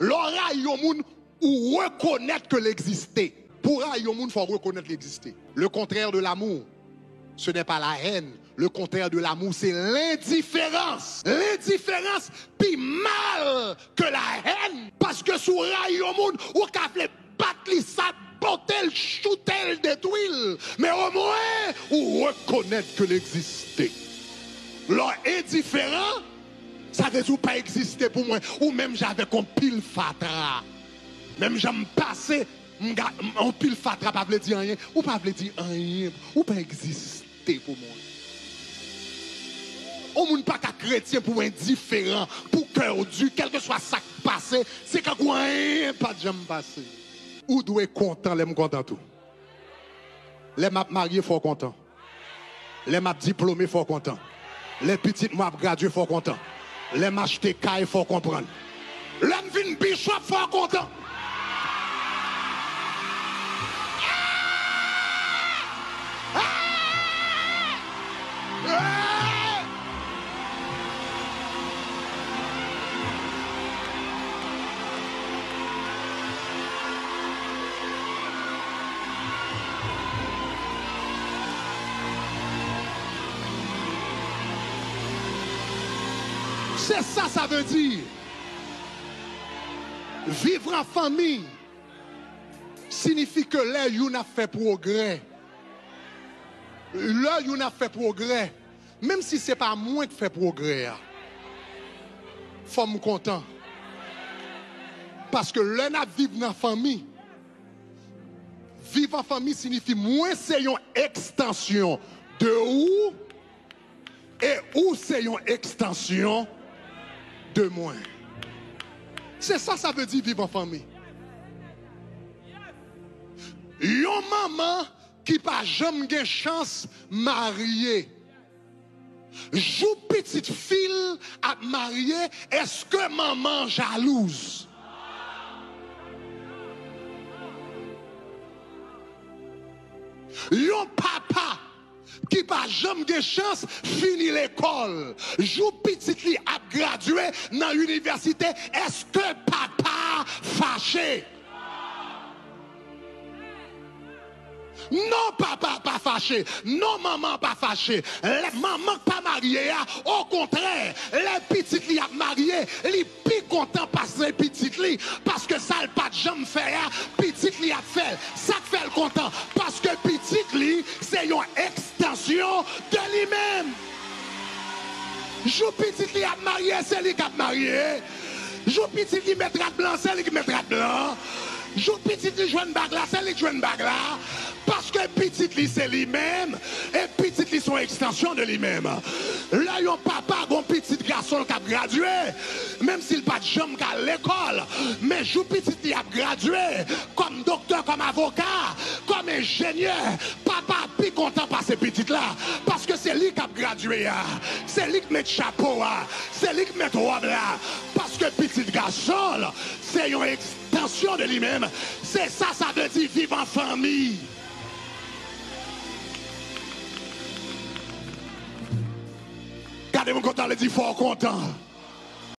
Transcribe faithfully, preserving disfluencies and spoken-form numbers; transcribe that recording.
L'aura yon moun ou reconnaître que l'exister. Pour yon moun faut reconnaître l'exister. Le contraire de l'amour, ce n'est pas la haine. Le contraire de l'amour, c'est l'indifférence. L'indifférence puis mal que la haine. Parce que sous yon moun ou ka vle battre li sa botel, choutel, détruire. Mais au moins, ou reconnaître que l'exister. Leur indifférent, ça veut dire pas exister pour moi. Ou même j'avais comme pile fatra. Même j'aime passer, en pile fatra, pas veut dire rien. Ou pas veut dire rien. Ou pas exister pour moi. On moun pas qu'à chrétien pour indifférent, pour cœur dur, quel que soit ça qui passe, c'est qu'à rien pas de jamais passer. Ou doit être content, les content tout. Les m'a marié fort content. Les m'a diplômé fort content. Les petites m'a gradué fort content. Les m'a acheté caille fort comprendre. Les vin bishop fort content. C'est ça, ça veut dire. Vivre en famille signifie que là, on a fait progrès. Là, on a fait progrès. Même si ce n'est pas moi qui fait progrès. Il faut me content. Parce que là, on a vivre en famille. Vivre en famille signifie moi, c'est une extension de où et où c'est une extension de moi. C'est ça, ça veut dire vivre en famille. Yon maman qui pas jamais de chance mariée. Jou petite fille à marier, est-ce que maman jalouse? Yon papa qui pas jamais de chance fini l'école, jou petit li a gradué dans l'université, est-ce que papa fâché? Non, papa pas fâché, non, maman pas fâché, les mamans pas mariées, au contraire, les petites li a marié, li pi content passer petites li, parce que ça le pas de jamais fait, petite li a fait, ça fait le content, parce que petite li, c'est une extension de lui-même. Jou petite li a marié, c'est lui qui a marié. Jou petite li mettra blanc, c'est lui qui mettra blanc. Jou petite li joue une bague là, c'est lui qui joue une bague là. Parce que petite li c'est lui-même et petite li son extension de lui-même. Là, yon papa, un petit garçon qui a gradué, même s'il pas de jambe à l'école, mais jou petite li a gradué comme docteur, comme avocat, comme ingénieur. Papa plus content par ces petites là, parce que c'est lui qui a gradué, c'est lui qui met chapeau, c'est lui qui met robe là, parce que petit garçon, c'est une extension de lui-même. C'est ça, ça veut dire vivre en famille. Regardez mon content, le dit fort content.